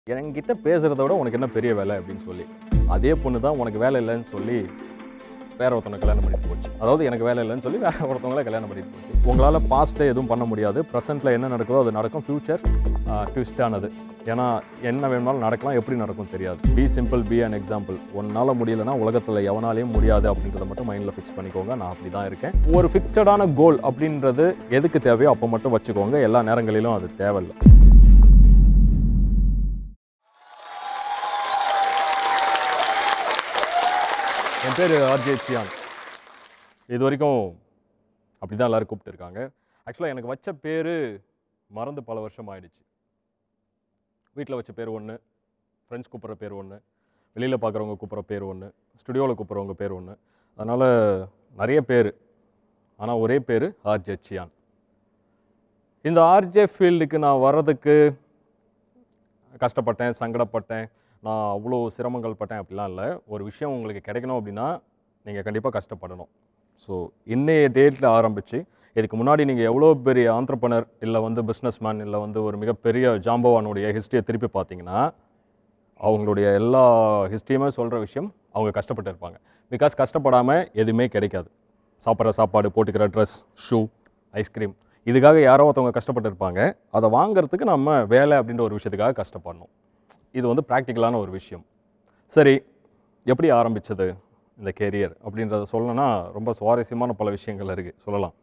என்கிட்ட பேசுகிறத விட உனக்கு என்ன பெரிய வேலை அப்படின்னு சொல்லி, அதே பொண்ணு தான் உனக்கு வேலை இல்லைன்னு சொல்லி வேற ஒருத்தவனை கல்யாணம் பண்ணிட்டு போச்சு. அதாவது எனக்கு வேலை இல்லைன்னு சொல்லி வேற ஒருத்தவங்கள கல்யாணம் பண்ணிட்டு போச்சு. உங்களால் பாஸ்ட்டை எதுவும் பண்ண முடியாது. ப்ரெசென்ட்டில் என்ன நடக்குதோ அது நடக்கும். ஃப்யூச்சர் ட்விஸ்டானது. ஏன்னா என்ன வேணுமாலும் நடக்கலாம், எப்படி நடக்கும் தெரியாது. Be simple, be an example. ஒன்னால் முடியலைன்னா உலகத்தில் எவனாலையும் முடியாது அப்படின்றத மட்டும் மைண்டில் ஃபிக்ஸ் பண்ணிக்கோங்க. நான் அப்படி தான் இருக்கேன். ஒரு ஃபிக்ஸடான கோல் அப்படின்றது எதுக்கு தேவையோ அப்போ மட்டும் வச்சுக்கோங்க. எல்லா நேரங்களிலும் அது தேவையில்லை. என் பேர் ஆர்ஜே சியான். இது வரைக்கும் அப்படி தான் எல்லோரும் கூப்பிட்டுருக்காங்க. ஆக்சுவலாக எனக்கு வச்ச பேர் மறந்து பல வருஷம் ஆயிடுச்சு. வீட்டில் வச்ச பேர் ஒன்று, ஃப்ரெண்ட்ஸ் கூப்பிட்ற பேர் ஒன்று, வெளியில் பார்க்குறவங்க கூப்பிட்ற பேர் ஒன்று, ஸ்டுடியோவில் கூப்பிட்றவங்க பேர் ஒன்று. அதனால் நிறைய பேர், ஆனால் ஒரே பேர் ஆர்ஜே சியான். இந்த ஆர்ஜே ஃபீல்டுக்கு நான் வர்றதுக்கு கஷ்டப்பட்டேன், சங்கடப்பட்டேன், நான் அவ்வளோ சிரமங்கள் பட்டேன் அப்படிலாம் இல்லை. ஒரு விஷயம் உங்களுக்கு கிடைக்கணும் அப்படின்னா நீங்கள் கண்டிப்பாக கஷ்டப்படணும். ஸோ இன்னைய டேட்டில் ஆரம்பித்து இதுக்கு முன்னாடி நீங்கள் எவ்வளோ பெரிய ஆண்டர்ப்ரனர் இல்லை பிஸ்னஸ் மேன் இல்லை ஒரு மிகப்பெரிய ஜாம்பவானுடைய ஹிஸ்ட்ரியை திருப்பி பார்த்தீங்கன்னா அவங்களுடைய எல்லா ஹிஸ்ட்ரியுமே சொல்கிற விஷயம் அவங்க கஷ்டப்பட்டு இருப்பாங்க. பிகாஸ் கஷ்டப்படாமல் எதுவுமே கிடைக்காது. சாப்பிட்ற சாப்பாடு, போட்டுக்கிற ட்ரெஸ், ஷூ, ஐஸ்கிரீம், இதுக்காக யாரோ ஒருத்தவங்க கஷ்டப்பட்டு இருப்பாங்க. அதை வாங்கிறதுக்கு நம்ம வேலை அப்படின்ற ஒரு விஷயத்துக்காக கஷ்டப்படணும். இது ப்ராக்டிக்கலான ஒரு விஷயம். சரி, எப்படி ஆரம்பித்தது இந்த கேரியர் அப்படின்றத சொல்லணும்னா ரொம்ப சுவாரஸ்யமான பல விஷயங்கள் இருக்குது, சொல்லலாம்.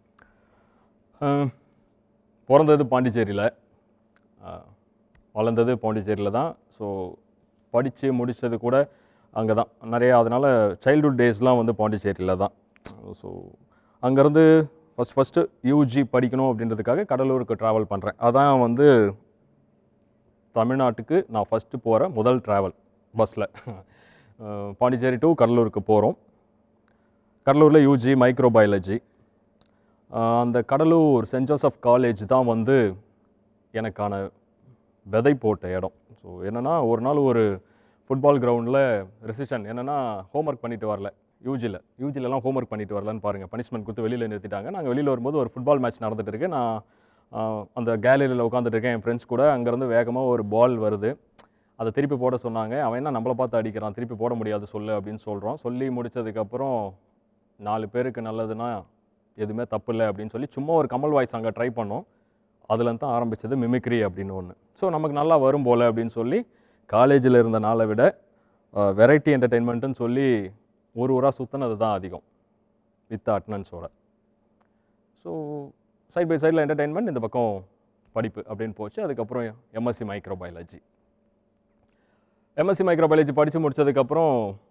பிறந்தது பாண்டிச்சேரியில், வளர்ந்தது பாண்டிச்சேரியில் தான். ஸோ படித்து முடித்தது கூட அங்கே தான் நிறையா. அதனால் சைல்டுஹுட் டேஸ்லாம் பாண்டிச்சேரியில் தான். ஸோ அங்கேருந்து ஃபஸ்ட்டு யூஜி படிக்கணும் அப்படின்றதுக்காக கடலூருக்கு ட்ராவல் பண்ணுறேன். அதான் தமிழ்நாட்டுக்கு நான் ஃபஸ்ட்டு போகிற முதல் ட்ராவல் பஸ்ஸில். பாண்டிச்சேரி டு கடலூருக்கு போகிறோம். கடலூரில் யூஜி மைக்ரோபயாலஜி. அந்த கடலூர் சென்ட் ஜோசப் காலேஜ் தான் எனக்கான விதை போட்ட இடம். ஸோ என்னென்னா, ஒரு நாள் ஒரு ஃபுட்பால் கிரவுண்டில் ரெசிஷன் என்னென்னா, ஹோம்ஒர்க் பண்ணிட்டு வரல. யூஜிலலாம் ஹோம்ஒர்க் பண்ணிட்டு வரலன்னு பாருங்கள், பனிஷ்மெண்ட் கொடுத்து வெளியில் நிறுத்திட்டாங்க. நாங்கள் வெளியில் வரும்போது ஒரு ஃபுட்பால் மேட்ச் நடந்துகிட்டு இருக்கு. நான் அந்த கேலரியில் உட்காந்துட்டு இருக்கேன் என் ஃப்ரெண்ட்ஸ் கூட. அங்கேருந்து வேகமாக ஒரு பால் வருது. அதை திருப்பி போட சொன்னாங்க. அவன் என்ன நம்மளை பார்த்து அடிக்கிறான், திருப்பி போட முடியாது சொல்லு அப்படின்னு சொல்கிறோம். சொல்லி முடித்ததுக்கப்புறம் 4 பேருக்கு நல்லதுன்னா எதுவுமே தப்பு இல்லை அப்படின்னு சொல்லி சும்மா ஒரு கமல் வாய்ஸ் அங்கே ட்ரை பண்ணோம். அதுலேருந்து தான் ஆரம்பித்தது மிமிக்ரி அப்படின்னு ஒன்று. ஸோ நமக்கு நல்லா வரும் போல் அப்படின்னு சொல்லி காலேஜில் இருந்த நாளை விட வெரைட்டி என்டர்டெயின்மெண்ட்டுன்னு சொல்லி ஒரு ஊராக சுற்றினது தான் அதிகம், வித் அட்டனன்ஸோட. ஸோ சைட் பை சைடில் என்டர்டெயின்மெண்ட், இந்த பக்கம் படிப்பு அப்படின்னு போச்சு. அதுக்கப்புறம் எம்எஸ்சி மைக்ரோபயாலஜி. எம்எஸ்சி மைக்ரோபயாலஜி படித்து முடித்ததுக்கப்புறம்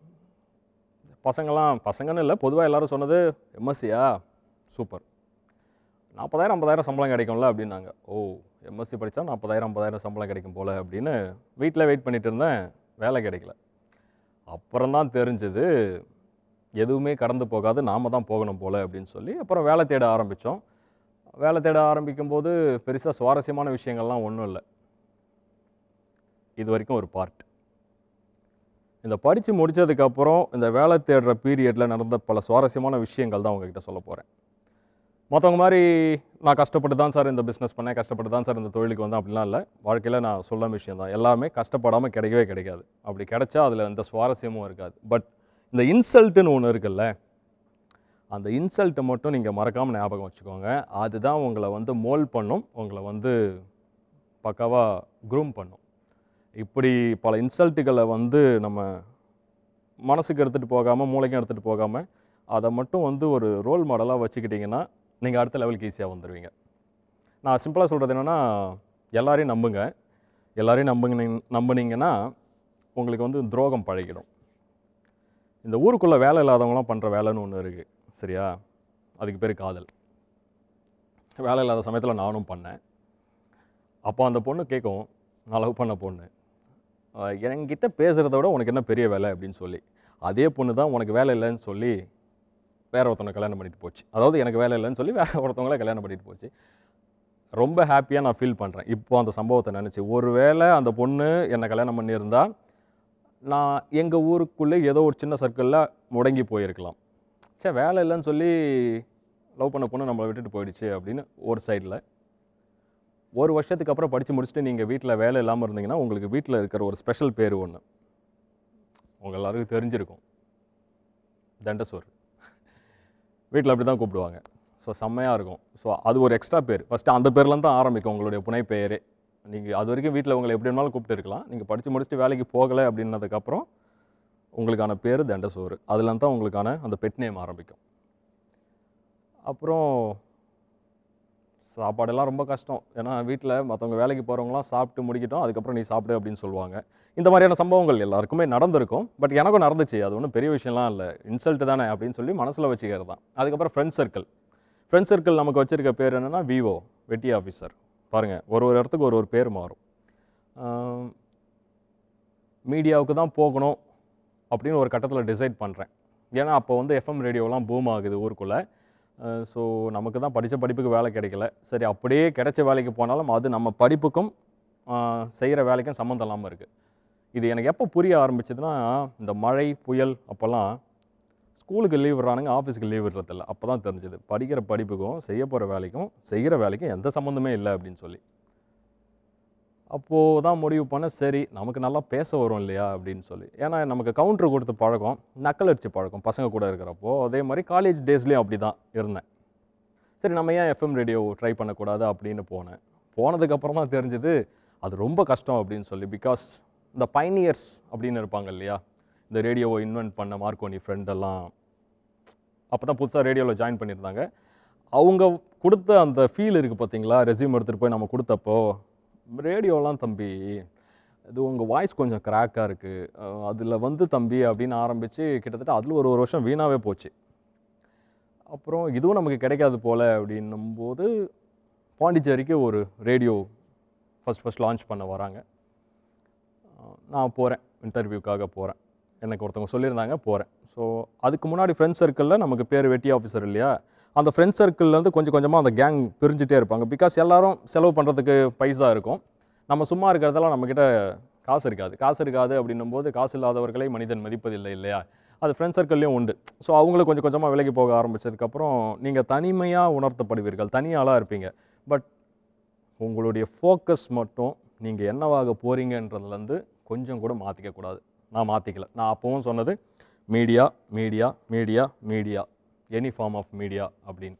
பசங்கன்னு இல்லை, பொதுவாக எல்லோரும் சொன்னது, எம்எஸ்சியா சூப்பர், 40,000-50,000 சம்பளம் கிடைக்கும்ல அப்படின்னாங்க. ஓ, எம்எஸ்சி படித்தா 40,000-50,000 சம்பளம் கிடைக்கும் போல் அப்படின்னு வீட்டில் வெயிட் பண்ணிகிட்டு இருந்தேன். வேலை கிடைக்கல. அப்புறம் தான் தெரிஞ்சது எதுவுமே கடந்து போகாது, நாம் தான் போகணும் போல் அப்படின்னு சொல்லி அப்புறம் வேலை தேட ஆரம்பித்தோம். வேலை தேட ஆரம்பிக்கும்போது பெருசாக சுவாரஸ்யமான விஷயங்கள்லாம் ஒன்றும் இல்லை. இது வரைக்கும் ஒரு பார்ட். இந்த படித்து முடித்ததுக்கப்புறம் இந்த வேலை தேடுற பீரியடில் நடந்த பல சுவாரஸ்யமான விஷயங்கள் தான் உங்ககிட்ட சொல்ல போகிறேன். மற்றவங்க மாதிரி நான் கஷ்டப்பட்டு தான் சார் இந்த பிஸ்னஸ் பண்ணேன், கஷ்டப்பட்டு தான் சார் இந்த தொழிலுக்கு வந்தேன் அப்படிலாம் இல்லை. வாழ்க்கையில் நான் சொல்ல விஷயம் தான், எல்லாமே கஷ்டப்படாமல் கிடைக்கவே கிடைக்காது. அப்படி கிடைச்சா அதில் எந்த சுவாரஸ்யமும் இருக்காது. பட் இந்த இன்சல்ட்டுன்னு ஒன்று இருக்குல்ல, அந்த இன்சல்ட்டை மட்டும் நீங்கள் மறக்காமல் ஞாபகம் வச்சுக்கோங்க. அதுதான் உங்களை மோல்ட் பண்ணும், உங்களை பக்காவாக க்ரூம் பண்ணும். இப்படி பல இன்சல்ட்டுகளை நம்ம மனசுக்கு எடுத்துகிட்டு போகாமல், மூளைக்கும் எடுத்துகிட்டு போகாமல், அதை மட்டும் ஒரு ரோல் மாடலாக வச்சுக்கிட்டிங்கன்னா நீங்கள் அடுத்த லெவலுக்கு ஈஸியாக வந்துடுவீங்க. நான் சிம்பிளாக சொல்கிறது என்னென்னா, எல்லாரையும் நம்புங்க. எல்லாரையும் நம்புனீங்கன்னா உங்களுக்கு துரோகம் பழகிடும். இந்த ஊருக்குள்ளே வேலை இல்லாதவங்களாம் பண்ணுற வேலைன்னு ஒன்று இருக்குது, சரியா? அதுக்கு பேர் காதல். வேலை இல்லாத சமயத்தில் நானும் பண்ணேன். அப்போ அந்த பொண்ணு கேட்கும், நான் லவ் பண்ண பொண்ணு, என்கிட்ட பேசுகிறத விட உனக்கு என்ன பெரிய வேலை அப்படின்னு சொல்லி. அதே பொண்ணு தான் உனக்கு வேலை இல்லைன்னு சொல்லி வேற ஒருத்தவனை கல்யாணம் பண்ணிட்டு போச்சு. அதாவது எனக்கு வேலை இல்லைன்னு சொல்லி வேற ஒருத்தவங்கள கல்யாணம் பண்ணிட்டு போச்சு. ரொம்ப ஹாப்பியாக நான் ஃபீல் பண்ணுறேன் இப்போ அந்த சம்பவத்தை நினச்சி. ஒரு வேளை அந்த பொண்ணு என்னை கல்யாணம் பண்ணியிருந்தா நான் எங்கள் ஊருக்குள்ளே ஏதோ ஒரு சின்ன சர்க்கிளில் முடங்கி போயிருக்கலாம். சரி, வேலை இல்லைன்னு சொல்லி லவ் பண்ண பொண்ணு நம்மளை விட்டுட்டு போயிடுச்சு அப்படின்னு ஒரு சைடில். ஒரு வருஷத்துக்கு அப்புறம் படித்து முடிச்சுட்டு நீங்கள் வீட்டில் வேலை இல்லாமல் இருந்தீங்கன்னா உங்களுக்கு வீட்டில் இருக்கிற ஒரு ஸ்பெஷல் பேர் ஒன்று உங்கள் எல்லாருக்கும் தெரிஞ்சிருக்கும், தண்டசோறு. வீட்டில் அப்படி தான் கூப்பிடுவாங்க. ஸோ செம்மையாக இருக்கும். ஸோ அது ஒரு எக்ஸ்ட்ரா பேர். ஃபஸ்ட்டு அந்த பேர்லேருந்து தான் ஆரம்பிக்கும் உங்களுடைய புனை பெயரே. நீங்கள் அது வரைக்கும் வீட்டில் உங்களை எப்படி வேணாலும் கூப்பிட்டு இருக்கலாம். நீங்கள் படித்து முடிச்சுட்டு வேலைக்கு போகலை அப்படின்னதுக்கப்புறம் உங்களுக்கான பேர் தண்டசோறு. அதுலேருந்து தான் உங்களுக்கான அந்த பெட் நேம் ஆரம்பிக்கும். அப்புறம் சாப்பாடெல்லாம் ரொம்ப கஷ்டம். ஏன்னா வீட்டில் மற்றவங்க வேலைக்கு போகிறவங்களாம் சாப்பிட்டு முடிக்கிட்டோம், அதுக்கப்புறம் நீ சாப்பிடு அப்படின்னு சொல்லுவாங்க. இந்த மாதிரியான சம்பவங்கள் எல்லாருக்குமே நடந்திருக்கும். பட் எனக்கும் நடந்துச்சு. அது ஒன்றும் பெரிய விஷயம்லாம் இல்லை, இன்சல்ட்டு தானே அப்படின்னு சொல்லி மனசில் வச்சுக்கிறது தான். அதுக்கப்புறம் ஃப்ரெண்ட் சர்க்கிள். ஃப்ரெண்ட் சர்க்கிள் நமக்கு வச்சுருக்க பேர் என்னென்னா விஓ, வெட்டி ஆஃபீஸர். பாருங்கள், ஒரு இடத்துக்கு ஒரு பேர் மாறும். மீடியாவுக்கு தான் போகணும் அப்படின்னு ஒரு கட்டத்தில் டிசைட் பண்ணுறேன். ஏன்னா அப்போ வந்து எஃப்எம் ரேடியோலாம் பூம் ஆகுது ஊருக்குள்ளே. ஸோ நமக்கு தான் படித்த படிப்புக்கு வேலை கிடைக்கல. சரி, அப்படியே கிடைச்ச வேலைக்கு போனாலும் அது நம்ம படிப்புக்கும் செய்கிற வேலைக்கும் சம்மந்தம் இல்லாமல் இருக்குது. இது எனக்கு எப்போ புரிய ஆரம்பிச்சதுன்னா, இந்த மழை புயல் அப்போல்லாம் ஸ்கூலுக்கு லீவ் விடுறானுங்க, ஆஃபீஸுக்கு லீவ் விடுறதில்ல. அப்போ தான் தெரிஞ்சது படிக்கிற படிப்புக்கும் செய்ய போகிற வேலைக்கும் செய்கிற வேலைக்கும் எந்த சம்மந்தமே இல்லை அப்படின்னு சொல்லி. அப்போது தான் முடிவு பண்ண, சரி நமக்கு நல்லா பேச வரும் இல்லையா அப்படின்னு சொல்லி. ஏன்னா நமக்கு கவுண்டர் கொடுத்து பழக்கம், நக்கல் அடிச்சு பழக்கம் பசங்க கூட இருக்கிறப்போ. அதே மாதிரி காலேஜ் டேஸ்லேயும் அப்படி தான் இருந்தேன். சரி, நம்ம ஏன் எஃப்எம் ரேடியோ ட்ரை பண்ணக்கூடாது அப்படின்னு போனேன். போனதுக்கப்புறம் தான் தெரிஞ்சது அது ரொம்ப கஷ்டம் அப்படின்னு சொல்லி. பிகாஸ் இந்த பைனியர்ஸ் அப்படின்னு இருப்பாங்க இல்லையா, இந்த ரேடியோவை இன்வென்ட் பண்ண மார்க்கோனி ஃப்ரெண்டெல்லாம் அப்போ தான் புதுசாக ரேடியோவில் ஜாயின் பண்ணியிருந்தாங்க. அவங்க கொடுத்த அந்த ஃபீல் இருக்குது பார்த்தீங்களா, ரெஸ்யூம் எடுத்துகிட்டு போய் நம்ம கொடுத்தப்போ, ரேடியோலாம் தம்பி இது உங்கள் வாய்ஸ் கொஞ்சம் கிராக்காக இருக்குது, அதில் வந்து தம்பி அப்படின்னு ஆரம்பித்து கிட்டத்தட்ட அதில் ஒரு வருஷம் வீணாகவே போச்சு. அப்புறம் இதுவும் நமக்கு கிடைக்காது போல் அப்படின்னும்போது பாண்டிச்சேரிக்கு ஒரு ரேடியோ ஃபஸ்ட் லான்ச் பண்ண வராங்க. நான் போகிறேன், இன்டர்வியூக்காக போகிறேன். எனக்கு ஒருத்தவங்க சொல்லியிருந்தாங்க, போகிறேன். ஸோ அதுக்கு முன்னாடி ஃப்ரெண்ட்ஸ் சர்க்கிளில் நமக்கு பேர் வெட்டி ஆஃபீஸர் இல்லையா, அந்த ஃப்ரெண்ட்ஸ் சர்க்கிள்லேருந்து கொஞ்சம் கொஞ்சமாக அந்த கேங் பிரிஞ்சுட்டே இருப்பாங்க. பிகாஸ் எல்லோரும் செலவு பண்ணுறதுக்கு பைசா இருக்கும், நம்ம சும்மா இருக்கிறதெல்லாம் நம்மக்கிட்ட காசு இருக்காது அப்படின்னும்போது காசு இல்லாதவர்களை மனிதன் மதிப்பதில்லை இல்லையா, அது ஃப்ரெண்ட்ஸ் சர்க்கிள்லேயும் உண்டு. ஸோ அவங்களும் கொஞ்சம் கொஞ்சமாக விலகி போக ஆரம்பித்ததுக்கப்புறம் நீங்கள் தனிமையாக உணர்த்தப்படுவீர்கள், தனியாளாக இருப்பீங்க. பட் உங்களுடைய ஃபோக்கஸ் மட்டும் நீங்கள் என்னவாக போகிறீங்கன்றதுலேருந்து கொஞ்சம் கூட மாற்றிக்கக்கூடாது. நான் மாற்றிக்கல. நான் அப்போவும் சொன்னது media media media media, any form of media அப்படின்னு.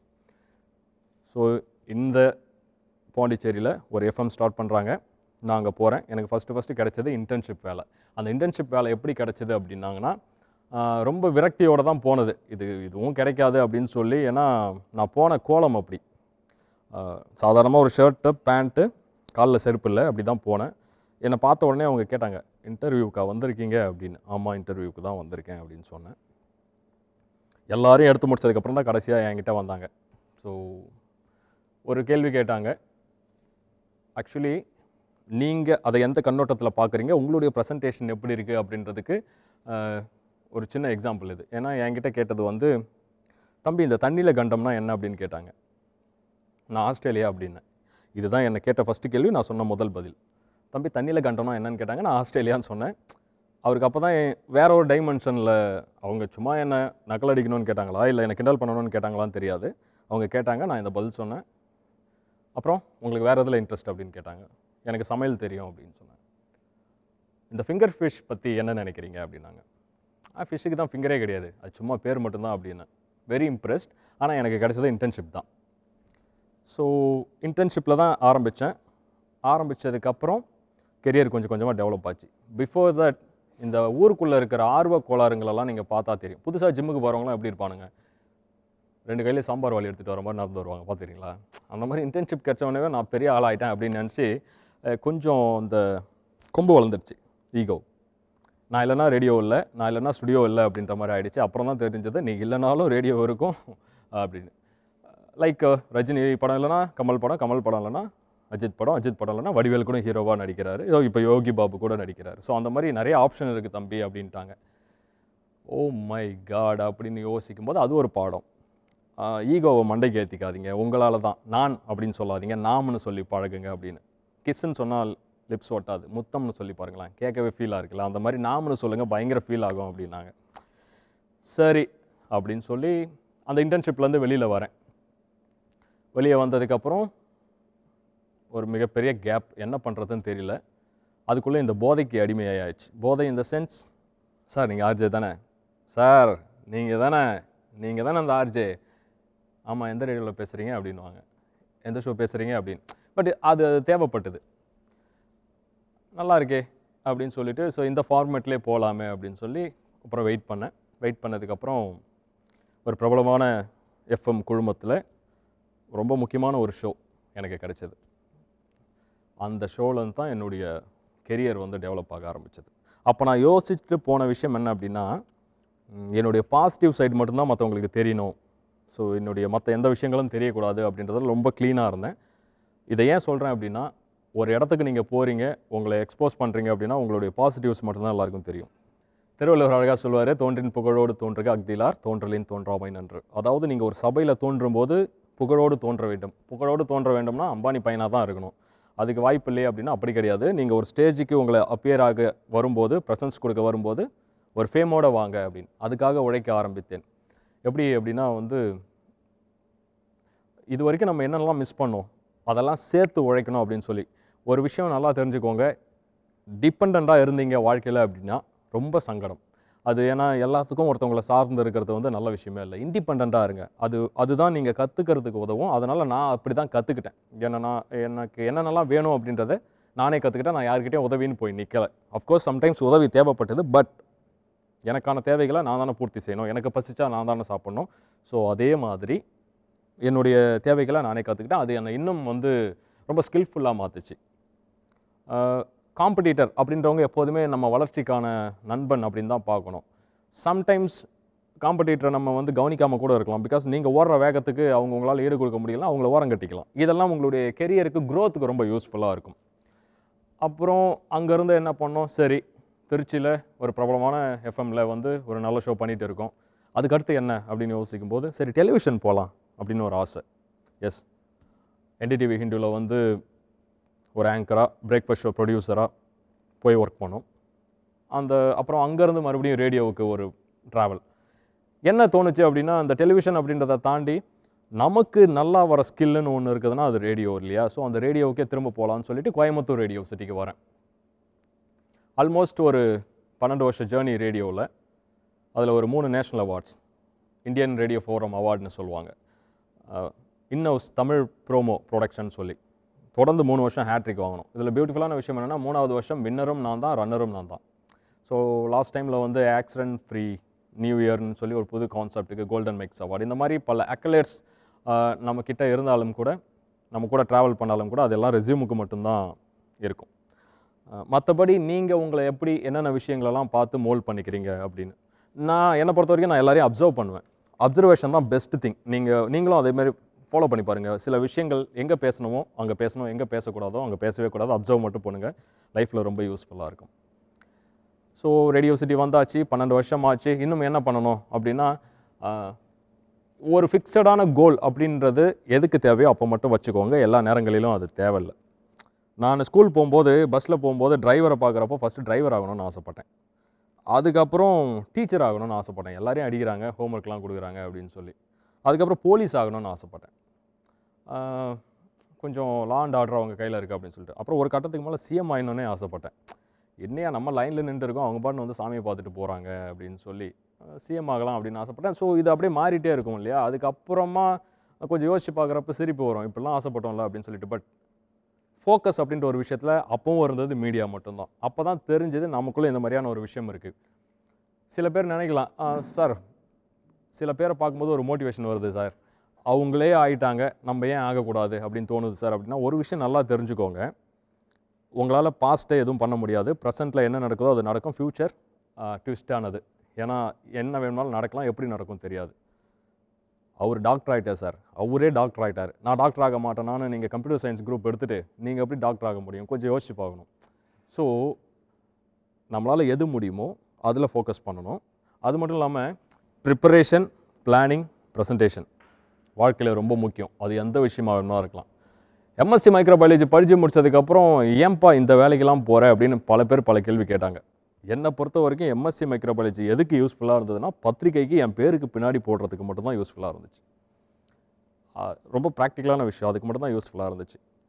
ஸோ இந்த பாண்டிச்சேரியில் ஒரு எஃப்எம் ஸ்டார்ட் பண்ணுறாங்க. நான் அங்கே போகிறேன். எனக்கு ஃபஸ்ட்டு கிடைச்சது இன்டர்ன்ஷிப் வேலை. அந்த இன்டர்ன்ஷிப் வேலை எப்படி கிடைச்சது அப்படின்னாங்கன்னா, ரொம்ப விரக்தியோடு தான் போனது. இதுவும் கிடைக்காது அப்படின்னு சொல்லி. ஏன்னா நான் போன கோலம் அப்படி, சாதாரணமாக ஒரு ஷர்ட்டு பேண்ட்டு, காலில் செருப்பு இல்லை, அப்படி தான் போனேன். என்னை பார்த்த உடனே அவங்க கேட்டாங்க, இன்டர்வியூக்கா வந்திருக்கீங்க அப்படின்னு. ஆமாம், இன்டர்வியூக்கு தான் வந்திருக்கேன் அப்படின்னு சொன்னேன். எல்லாரையும் எடுத்து முடிச்சதுக்கப்புறம் தான் கடைசியாக என்கிட்ட வந்தாங்க. ஸோ ஒரு கேள்வி கேட்டாங்க. ஆக்சுவலி நீங்கள் அதை எந்த கண்ணோட்டத்தில் பார்க்குறீங்க, உங்களுடைய ப்ரெசன்டேஷன் எப்படி இருக்குது அப்படின்றதுக்கு ஒரு சின்ன எக்ஸாம்பிள் இது. ஏன்னா என்கிட்ட கேட்டது வந்து, தம்பி இந்த தண்ணியில் கண்டம்னா என்ன அப்படின்னு கேட்டாங்க. நான் ஆஸ்திரேலியா அப்படின்னேன். இதுதான் என்னை கேட்ட ஃபஸ்ட்டு கேள்வி, நான் சொன்ன முதல் பதில். தம்பி தண்ணியில் கண்டம்னா என்னன்னு கேட்டாங்க. நான் ஆஸ்திரேலியான்னு சொன்னேன். அவருக்கு அப்போ தான் வேற ஒரு டைமென்ஷனில், அவங்க சும்மா என்ன நக்கல் அடிக்கணும்னு கேட்டாங்களா இல்லை என்னை கிண்டல் பண்ணணும்னு கேட்டாங்களான்னு தெரியாது. அவங்க கேட்டாங்க, நான் இந்த பதில் சொன்னேன். அப்புறம் உங்களுக்கு வேறு எதில் இன்ட்ரெஸ்ட் அப்படின்னு கேட்டாங்க. எனக்கு சமையல் தெரியும் அப்படின்னு சொன்னேன். இந்த ஃபிங்கர் ஃபிஷ் பற்றி என்ன நினைக்கிறீங்க அப்படின்னாங்க. ஃபிஷ்ஷுக்கு தான் ஃபிங்கரே கிடையாது, அது சும்மா பேர் மட்டும்தான் அப்படின்னு. Very impressed. ஆனால் எனக்கு கிடைச்சது இன்டர்ன்ஷிப் தான். ஸோ இன்டர்ன்ஷிப்பில் தான் ஆரம்பித்தேன். ஆரம்பித்ததுக்கப்புறம் கெரியர் கொஞ்சம் கொஞ்சமாக டெவலப் ஆச்சு. பிஃபோர் தட் இந்த ஊருக்குள்ளே இருக்கிற ஆர்வ கோளாறுங்களெல்லாம் நீங்கள் பார்த்தா தெரியும். புதுசாக ஜிம்முக்கு போகிறவங்களாம் எப்படி இருப்பானுங்க, 2 கையிலே சாம்பார் வாலி எடுத்துகிட்டு வர மாதிரி நடந்து வருவாங்க, பார்த்துருக்கீங்களா? அந்த மாதிரி இன்டர்ன்ஷிப் கிடச்சவனவே நான் பெரிய ஆளாயிட்டேன் அப்படின்னு நினச்சி கொஞ்சம் இந்த கொம்பு வளர்ந்துருச்சு, ஈகோ. நான் இல்லைனா ரேடியோ இல்லை, நான் இல்லைனா ஸ்டுடியோ இல்லை அப்படின்ற மாதிரி ஆகிடுச்சு. அப்புறம் தான் தெரிஞ்சது, நீ இல்லைனாலும் ரேடியோ இருக்கும் அப்படின்னு. லைக் ரஜினி படம் இல்லைனா கமல் படம், கமல் படம் இல்லைனா அஜித் படம், அஜித் படம் இல்லைனா வடிவேல் கூட ஹீரோவாக நடிக்கிறாரு, இப்போ யோகி பாபு கூட நடிக்கிறாரு. ஸோ அந்த மாதிரி நிறைய ஆப்ஷன் இருக்குது தம்பி அப்படின்ட்டாங்க. ஓ மை காட் அப்படின்னு யோசிக்கும் போது அது ஒரு பாடம். ஈகோவை மண்டைக்கு ஏற்றிக்காதீங்க, உங்களால் தான். நான் அப்படின்னு சொல்லாதீங்க, நாம்னு சொல்லி பழகுங்க அப்படின்னு. கிஸ்ன்னு சொன்னால் லிப்ஸ் ஒட்டாது, முத்தம்னு சொல்லி பாருங்களேன், கேட்கவே ஃபீலாக இருக்குல்ல, அந்த மாதிரி நாம்னு சொல்லுங்கள், பயங்கர ஃபீல் ஆகும் அப்படின்னாங்க. சரி அப்படின்னு சொல்லி அந்த இன்டர்ன்ஷிப்லேருந்து வெளியில் வரேன். வெளியே வந்ததுக்கப்புறம் ஒரு மிகப்பெரிய கேப். என்ன பண்ணுறதுன்னு தெரியல. அதுக்குள்ளே இந்த போதைக்கு அடிமையாயிடுச்சு. போதை இந்த சென்ஸ், சார் நீங்கள் ஆர்ஜே தானே, சார் நீங்கள் தானே அந்த ஆர்ஜே, ஆமாம் எந்த ரேடியோவில் பேசுகிறீங்க அப்படின்வாங்க, எந்த ஷோ பேசுகிறீங்க அப்படின்னு. பட் அது தேவைப்பட்டது. நல்லா இருக்கே அப்படின்னு சொல்லிட்டு, ஸோ இந்த ஃபார்மேட்லேயே போகலாமே அப்படின்னு சொல்லி அப்புறம் வெயிட் பண்ணேன். வெயிட் பண்ணதுக்கப்புறம் ஒரு பிரபலமான எஃப்எம் குழுமத்தில் ரொம்ப முக்கியமான ஒரு ஷோ எனக்கு கிடைச்சது. அந்த ஷோலேருந்து தான் என்னுடைய கெரியர் வந்து டெவலப் ஆக ஆரம்பித்தது. அப்போ நான் யோசிச்சுட்டு போன விஷயம் என்ன அப்படின்னா, என்னுடைய பாசிட்டிவ் சைடு மட்டும்தான் மற்றவங்களுக்கு தெரியணும், ஸோ என்னுடைய மற்ற எந்த விஷயங்களும் தெரியக்கூடாது அப்படின்றதில் ரொம்ப க்ளீனாக இருந்தேன். இதை ஏன் சொல்கிறேன் அப்படின்னா, ஒரு இடத்துக்கு நீங்கள் போகிறீங்க, உங்களை எக்ஸ்போஸ் பண்ணுறீங்க அப்படின்னா உங்களுடைய பாசிட்டிவ்ஸ் மட்டும்தான் எல்லாருக்கும் தெரியும். திருவள்ளுவர் அழகாக சொல்லுவார், தோன்றின் புகழோடு தோன்றுக அக்திலார், தோன்றலின் தோன்றாமை நன்று. அதாவது நீங்கள் ஒரு சபையில் தோன்றும் போது புகழோடு தோன்ற வேண்டும். புகழோடு தோன்ற வேண்டும்னா அம்பானி பையனாக தான் இருக்கணும். அதுக்கு வாய்ப்பு இல்லையே அப்படின்னா அப்படி கிடையாது. நீங்கள் ஒரு ஸ்டேஜுக்கு உங்களை அப்பியர் ஆக வரும்போது, ப்ரெசன்ஸ் கொடுக்க வரும்போது ஒரு ஃபேமோடு வாங்க அப்படின்னு அதுக்காக உழைக்க ஆரம்பித்தேன். எப்படி அப்படின்னா வந்து, இது வரைக்கும் நம்ம என்னென்னலாம் மிஸ் பண்ணோம் அதெல்லாம் சேர்த்து உழைக்கணும் அப்படின்னு சொல்லி ஒரு விஷயம் நல்லா தெரிஞ்சுக்கோங்க. டிபெண்ட்டாக இருந்தீங்க வாழ்க்கையில் அப்படின்னா ரொம்ப சங்கடம். அது ஏன்னா எல்லாத்துக்கும் ஒருத்தவங்களை சார்ந்து இருக்கிறது வந்து நல்ல விஷயமே இல்லை. இண்டிபெண்ட்டாக இருங்க. அதுதான் நீங்கள் கற்றுக்கிறதுக்கு உதவும். அதனால் நான் அப்படி தான் கற்றுக்கிட்டேன். எனக்கு என்னென்னலாம் வேணும் அப்படின்றத நானே கற்றுக்கிட்டேன். நான் யார்கிட்டையும் உதவின்னு போய் நிற்கலை. அஃப்கோர்ஸ் சம்டைம்ஸ் உதவி தேவைப்பட்டது. பட் எனக்கான தேவைகளை நான் தானே பூர்த்தி செய்யணும். எனக்கு பசிச்சா நான் தானே சாப்பிட்ணும். ஸோ அதே மாதிரி என்னுடைய தேவைகளை நானே கற்றுக்கிட்டேன். அது என்னை இன்னும் வந்து ரொம்ப ஸ்கில்ஃபுல்லாக மாற்றுச்சு. காம்படிட்டர் அப்படின்றவங்க எப்போதுமே நம்ம வளர்ச்சிக்கான நண்பன் அப்படின்னு தான் பார்க்கணும். சம்டைம்ஸ் காம்படிட்டரை நம்ம வந்து கவனிக்காமல் கூட இருக்கலாம். பிகாஸ் நீங்கள் ஓடுற வேகத்துக்கு உங்களால் ஈடு கொடுக்க முடியல, அவங்கள ஓரம் கட்டிக்கலாம். இதெல்லாம் உங்களுடைய கெரியருக்கு க்ரோத்துக்கு ரொம்ப யூஸ்ஃபுல்லாக இருக்கும். அப்புறம் அங்கேருந்து என்ன பண்ணோம், சரி திருச்சியில் ஒரு பிரபலமான எஃப்எம்மில் வந்து ஒரு நல்ல ஷோ பண்ணிகிட்டு இருக்கோம். அதுக்கடுத்து என்ன அப்படின்னு யோசிக்கும் போது, சரி டெலிவிஷன் போகலாம் அப்படின்னு ஒரு ஆசை. எஸ், என்டிடிவி ஹிந்துவில் வந்து ஒரு ஆங்கராக, பிரேக்ஃபாஸ்ட் ஷோ ப்ரொடியூசராக போய் ஒர்க் பண்ணோம். அப்புறம் அங்கேருந்து மறுபடியும் ரேடியோவுக்கு ஒரு ட்ராவல். என்ன தோணுச்சு அப்படின்னா, அந்த டெலிவிஷன் அப்படின்றத தாண்டி நமக்கு நல்லா வர ஸ்கில்லுன்னு ஒன்று இருக்குதுன்னா அது ரேடியோ இல்லையா. ஸோ அந்த ரேடியோவுக்கே திரும்ப போகலான்னு சொல்லிட்டு கோயம்புத்தூர் ரேடியோ சிட்டிக்கு வரேன். ஆல்மோஸ்ட் ஒரு 12 வருஷ ஜேர்னி ரேடியோவில். அதில் ஒரு 3 national awards, Indian radio forum அவார்டுன்னு சொல்லுவாங்க, இன்னவுஸ் தமிழ் ப்ரோமோ ப்ரொடக்ஷன் சொல்லி தொடர்ந்து 3 வருஷம் ஹேட்ரிக் வாங்கணும். இதில் பியூட்டிஃபுல்லான விஷயம் என்னென்னா, 3வது வருஷம் வின்னரும் நான் தான், ரன்னரும் நான் தான். ஸோ லாஸ்ட் டைமில் வந்து ஆக்சிடென்ட் ஃப்ரீ நியூ இயர்னு சொல்லி ஒரு புது கான்செப்ட்டுக்கு கோல்டன் மைக்ஸ் அவார்டு, இந்த மாதிரி பல அக்கலேட்ஸ் நம்மக்கிட்ட இருந்தாலும் கூட, நம்ம கூட ட்ராவல் பண்ணாலும் கூட அதெல்லாம் ரெஸ்யூமுக்கு மட்டும்தான் இருக்கும். மற்றபடி நீங்கள் உங்களை எப்படி என்னென்ன விஷயங்களெல்லாம் பார்த்து மோல்ட் பண்ணிக்கிறீங்க அப்படின்னு என்னை பொறுத்த வரைக்கும் நான் எல்லாரையும் அப்சர்வ் பண்ணுவேன். அப்சர்வேஷன் தான் பெஸ்ட் திங். நீங்களும் அதேமாதிரி ஃபாலோ பண்ணி பாருங்கள். சில விஷயங்கள் எங்கே பேசணுமோ அங்கே பேசணும், எங்கே பேசக்கூடாதோ அங்கே பேசவே கூடாது. அப்சர்வ் மட்டும் பண்ணுங்கள். லைஃப்பில் ரொம்ப யூஸ்ஃபுல்லாக இருக்கும். ஸோ ரேடியோ சிட்டி வந்தாச்சு, 12 வருஷம் ஆச்சு. இன்னும் என்ன பண்ணணும் அப்படின்னா, ஒரு ஃபிக்ஸடான கோல் அப்படின்றது எதுக்கு தேவையோ அப்போ மட்டும் வச்சுக்கோங்க. எல்லா நேரங்களிலும் அது தேவையில்லை. நான் ஸ்கூல் போகும்போது பஸ்ஸில் போகும்போது டிரைவரை பார்க்குறப்போ ஃபஸ்ட்டு டிரைவர் ஆகணும்னு ஆசைப்பட்டேன். அதுக்கப்புறம் டீச்சர் ஆகணும்னு ஆசைப்பட்டேன். எல்லாரையும் அடிக்கிறாங்க, ஹோம்ஒர்க்லாம் கொடுக்குறாங்க அப்படின்னு சொல்லி. அதுக்கப்புறம் போலீஸ் ஆகணும்னு ஆசைப்பட்டேன். கொஞ்சம் லா அண்ட் ஆர்டர் அவங்க கையில் இருக்குது அப்படின்னு சொல்லிட்டு. அப்புறம் ஒரு கட்டத்துக்கு மேலே சிஎம் ஆகணுன்னே ஆசைப்பட்டேன். என்னையா நம்ம லைனில் நின்று இருக்கோம், அவங்க பாட்டு வந்து சாமியை பார்த்துட்டு போகிறாங்க அப்படின்னு சொல்லி சிஎம் ஆகலாம் அப்படின்னு ஆசைப்பட்டேன். ஸோ இது அப்படியே மாறிட்டே இருக்கும் இல்லையா. அதுக்கப்புறமா கொஞ்சம் யோசிச்சு பார்க்குறப்ப சிரிப்பு வரும், இப்படிலாம் ஆசைப்பட்டோம்ல அப்படின்னு சொல்லிட்டு. பட் ஃபோக்கஸ் அப்படின்ற ஒரு விஷயத்தில் அப்பவும் இருந்தது மீடியா மட்டும்தான். அப்போ தான் தெரிஞ்சது நமக்குள்ளே இந்த மாதிரியான ஒரு விஷயம் இருக்குது. சில பேர் நினைக்கலாம், சார் சில பேரை பார்க்கும்போது ஒரு மோட்டிவேஷன் வருது சார், அவங்களே ஆகிட்டாங்க நம்ம ஏன் ஆகக்கூடாது அப்படின்னு தோணுது சார் அப்படின்னா, ஒரு விஷயம் நல்லா தெரிஞ்சுக்கோங்க. உங்களால் பாஸ்ட்டை எதுவும் பண்ண முடியாது. ப்ரெசென்ட்டில் என்ன நடக்குதோ அது நடக்கும். ஃப்யூச்சர் ட்விஸ்டானது. ஏன்னா என்ன வேணுமாலும் நடக்கலாம், எப்படி நடக்கும் தெரியாது. அவர் டாக்டர் ஆகிட்டார் சார், அவரே டாக்டர் ஆகிட்டார், நான் டாக்டர் ஆக மாட்டேனான்னு நீங்கள் கம்ப்யூட்டர் சயின்ஸ் குரூப் எடுத்துகிட்டு நீங்கள் எப்படி டாக்டர் ஆக முடியும்? கொஞ்சம் யோசிச்சு பார்க்கணும். ஸோ நம்மளால் எது முடியுமோ அதில் ஃபோக்கஸ் பண்ணணும். அது மட்டும் இல்லாமல் ப்ரிப்பரேஷன், பிளானிங், ப்ரெசன்டேஷன் வாழ்க்கையில் ரொம்ப முக்கியம். அது எந்த விஷயமாக வேணுமா இருக்கலாம். எம்எஸ்சி மைக்ரோபயாலஜி படித்து முடித்ததுக்கப்புறம் ஏன்பா இந்த வேலைக்கெல்லாம் போகிற அப்படின்னு பல பேர் பல கேள்வி கேட்டாங்க. என்னை பொறுத்த வரைக்கும் எம்எஸ்சி மைக்ரோபயாலஜி எதுக்கு யூஸ்ஃபுல்லாக இருந்ததுன்னா, பத்திரிக்கைக்கு என் பேருக்கு பின்னாடி போடுறதுக்கு மட்டும்தான் யூஸ்ஃபுல்லாக இருந்துச்சு. ரொம்ப ப்ராக்டிக்கலான விஷயம், அதுக்கு மட்டும்தான் யூஸ்ஃபுல்லாக இருந்துச்சு.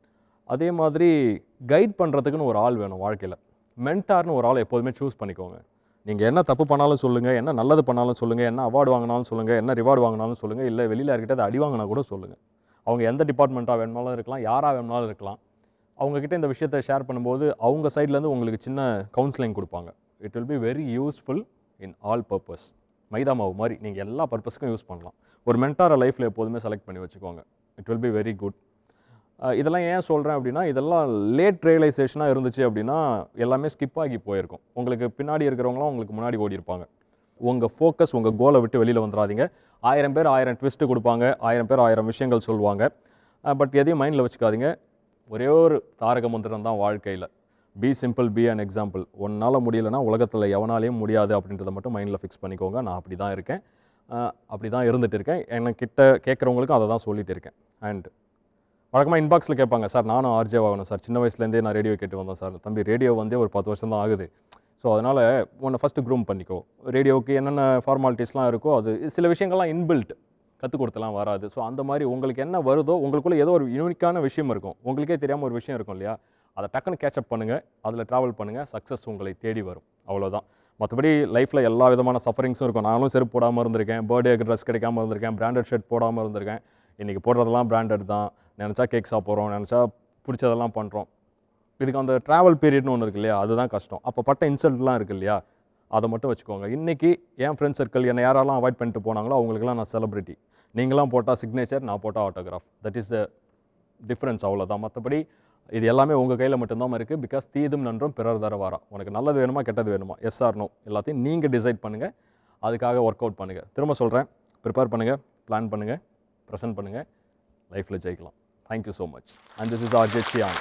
அதே மாதிரி கைட் பண்ணுறதுக்குன்னு ஒரு ஆள் வேணும் வாழ்க்கையில். மென்டார்னு ஒரு ஆளை எப்போதுமே சூஸ் பண்ணிக்கோங்க. நீங்கள் என்ன தப்பு பண்ணாலும் சொல்லுங்கள், என்ன நல்லது பண்ணாலும் சொல்லுங்கள், என்ன அவார்டு வாங்கினாலும் சொல்லுங்கள், என்ன ரிவார்டு வாங்கினாலும் சொல்லுங்கள், இல்லை வெளியில் யார்கிட்ட அடி வாங்கினா கூட சொல்லுங்கள். அவங்க எந்த டிபார்ட்மெண்ட்டாக வேணுமாலும் இருக்கலாம், யாராக வேணுமாலும் இருக்கலாம். அவங்கக்கிட்ட இந்த விஷயத்தை ஷேர் பண்ணும்போது அவங்க சைட்லேருந்து உங்களுக்கு சின்ன கவுன்சிலிங் கொடுப்பாங்க. It will be very useful in all purpose. மைதா மாவு மாதிரி நீங்கள் எல்லா பர்பஸ்க்கும் யூஸ் பண்ணலாம். ஒரு மென்டாரை லைஃப்பில் எப்போதுமே செலக்ட் பண்ணி வச்சுக்கோங்க. It will be very good. இதெல்லாம் ஏன் சொல்கிறேன் அப்படின்னா, இதெல்லாம் லேட் ரியலைசேஷனாக இருந்துச்சு அப்படின்னா எல்லாமே ஸ்கிப் ஆகி போயிருக்கும். உங்களுக்கு பின்னாடி இருக்கிறவங்களாம் உங்களுக்கு முன்னாடி ஓடி இருப்பாங்க. உங்கள் ஃபோக்கஸ் உங்கள் கோலை விட்டு வெளியில் வந்துடாதீங்க. 1000 பேர் 1000 ட்விஸ்ட்டு கொடுப்பாங்க, 1000 பேர் 1000 விஷயங்கள் சொல்லுவாங்க. பட் எதையும் மைண்டில் வச்சுக்காதீங்க. ஒரே ஒரு தாரக மந்திரம் தான் வாழ்க்கையில். Be simple, be an example. ஒன்றால் முடியலைன்னா உலகத்தில் எவனாலையும் முடியாது அப்படின்றத மட்டும் மைண்டில் ஃபிக்ஸ் பண்ணிக்கோங்க. நான் அப்படி தான் இருக்கேன், அப்படி தான் இருந்துகிட்டு இருக்கேன். என்கிட்ட கேட்குறவங்களுக்கும் அதை தான் சொல்லிகிட்டு இருக்கேன். அண்ட் வழக்கமாக இன்பாக்ஸில் கேட்பாங்க, சார் நானும் ஆர்ஜே ஆகணும் சார், சின்ன வயசுலேருந்தே நான் ரேடியோ கேட்டு வந்தேன் சார். தம்பி ரேடியோ வந்தே ஒரு 10 வருஷம் தான் ஆகுது. ஸோ அதனால் உன்னை ஃபஸ்ட்டு க்ரூம் பண்ணிக்கோ. ரேடியோவுக்கு என்னென்ன ஃபார்மாலிட்டிஸ்லாம் இருக்கோ அது சில விஷயங்கள்லாம் இன்பில்ட், கற்றுக் கொடுத்தலாம் வராது. ஸோ அந்த மாதிரி உங்களுக்கு என்ன வருதோ, உங்களுக்குள்ளே ஏதோ ஒரு யூனிக்கான விஷயம் இருக்கும், உங்களுக்கே தெரியாமல் ஒரு விஷயம் இருக்கும் இல்லையா, அதை டக்குன்னு கேட்சப் பண்ணுங்கள், அதில் ட்ராவல் பண்ணுங்கள், சக்ஸஸ் உங்களை தேடி வரும். அவ்வளோதான். மற்றபடி லைஃப்பில் எல்லா விதமான சஃபரிங்ஸும் இருக்கும். நானும் செருப்பு போடாமல் இருந்திருக்கேன், பர்த்டேக்கு ட்ரெஸ் கிடைக்காமல் இருந்திருக்கேன், பிராண்டட் ஷர்ட் போடாமல் இருந்திருக்கேன். இன்றைக்கி போடுறதெல்லாம் பிராண்டட் தான். நினச்சா கேக் சாப்பிட்றோம், நினச்சா பிடிச்சதெல்லாம் பண்ணுறோம். இதுக்கு அந்த ட்ராவல் பீரியட்னு ஒன்று இருக்கு இல்லையா, அதுதான் கஷ்டம். அப்போ பட்ட இன்சல்ட்லாம் இருக்குது இல்லையா, அதை மட்டும் வச்சுக்கோங்க. இன்றைக்கி என் ஃப்ரெண்ட் சர்க்கிள் என்னை யாரெல்லாம் அவாய்ட் பண்ணிட்டு போனாங்களோ அவங்களுக்குலாம் நான் செலிப்ரிட்டி. நீங்களாம் போட்டால் சிக்னேச்சர், நான் போட்டால் autograph. That is the difference, அவ்வளோதான். மற்றபடி இது எல்லாமே உங்கள் கையில் மட்டும்தான் இருக்குது. பிகாஸ் தீதும் நன்றும் பிறர் தர வாரா. உனக்கு நல்லது வேணுமா கெட்டது வேணுமா, எஸ் ஆர் நோ, எல்லாத்தையும் நீங்கள் டிசைட் பண்ணுங்கள். அதுக்காக ஒர்க் அவுட் பண்ணுங்கள். திரும்ப சொல்கிறேன், ப்ரிப்பேர் பண்ணுங்கள், பிளான் பண்ணுங்கள், ப்ரெசென்ட் பண்ணுங்கள், லைஃப்பில் ஜெயிக்கலாம். Thank you so much. And this is RJ Siyan.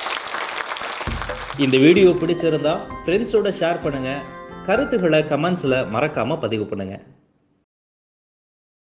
இந்த வீடியோ பிடிச்சிருந்தா ஃப்ரெண்ட்ஸோட ஷேர் பண்ணுங்கள், கருத்துக்களை கமெண்ட்ஸில் மறக்காமல் பதிவு பண்ணுங்கள்.